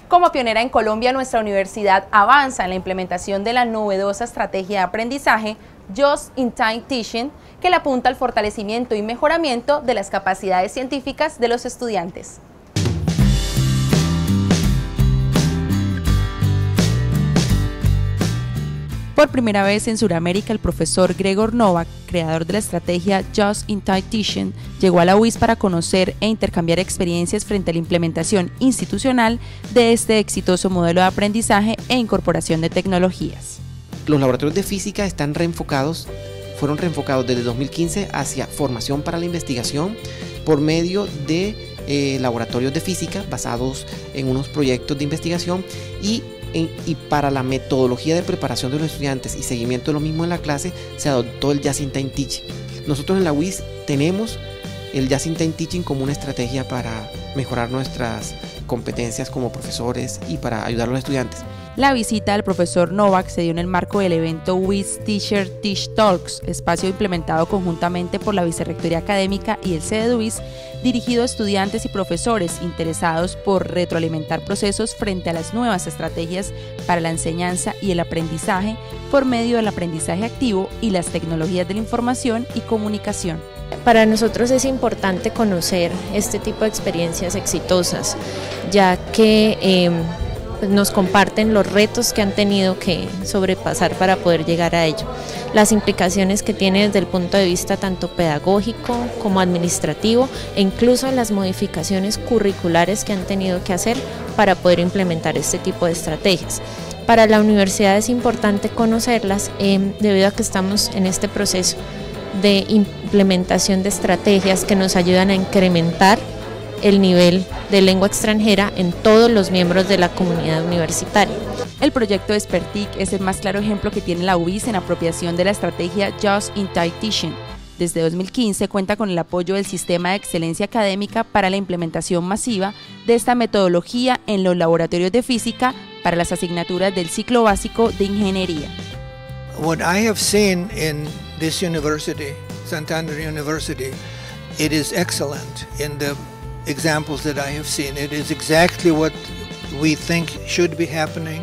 Como pionera en Colombia, nuestra universidad avanza en la implementación de la novedosa estrategia de aprendizaje Just in Time Teaching, que le apunta al fortalecimiento y mejoramiento de las capacidades científicas de los estudiantes. Por primera vez en Sudamérica, el profesor Gregor Novak, creador de la estrategia Just in Time Teaching, llegó a la UIS para conocer e intercambiar experiencias frente a la implementación institucional de este exitoso modelo de aprendizaje e incorporación de tecnologías. Los laboratorios de física fueron reenfocados desde 2015 hacia formación para la investigación por medio de laboratorios de física basados en unos proyectos de investigación y para la metodología de preparación de los estudiantes y seguimiento de lo mismo en la clase se adoptó el Just in Time Teaching. Nosotros en la UIS tenemos el Just in Time Teaching como una estrategia para mejorar nuestras competencias como profesores y para ayudar a los estudiantes. La visita del profesor Novak se dio en el marco del evento WIS Teacher Teach Talks, espacio implementado conjuntamente por la Vicerrectoría Académica y el CEDUIS, dirigido a estudiantes y profesores interesados por retroalimentar procesos frente a las nuevas estrategias para la enseñanza y el aprendizaje por medio del aprendizaje activo y las tecnologías de la información y comunicación. Para nosotros es importante conocer este tipo de experiencias exitosas, ya que nos comparten los retos que han tenido que sobrepasar para poder llegar a ello, las implicaciones que tiene desde el punto de vista tanto pedagógico como administrativo e incluso las modificaciones curriculares que han tenido que hacer para poder implementar este tipo de estrategias. Para la universidad es importante conocerlas debido a que estamos en este proceso de implementación de estrategias que nos ayudan a incrementar el nivel de lengua extranjera en todos los miembros de la comunidad universitaria. El proyecto Despertic es el más claro ejemplo que tiene la UIS en apropiación de la estrategia Just in Time Teaching. Desde 2015 cuenta con el apoyo del Sistema de Excelencia Académica para la implementación masiva de esta metodología en los laboratorios de física para las asignaturas del ciclo básico de ingeniería. What I have seen in this university, Santander University, it is excellent in the examples that I have seen. It is exactly what we think should be happening.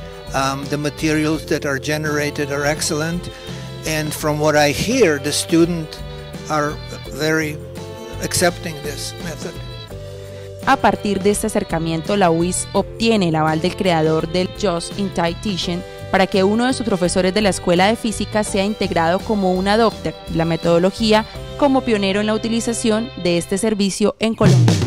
The materials that are generated are excellent, and from what I hear, the students are very accepting this method. A partir de este acercamiento, la UIS obtiene el aval del creador del Just in Time Teaching para que uno de sus profesores de la Escuela de Física sea integrado como un adopter de la metodología como pionero en la utilización de este servicio en Colombia.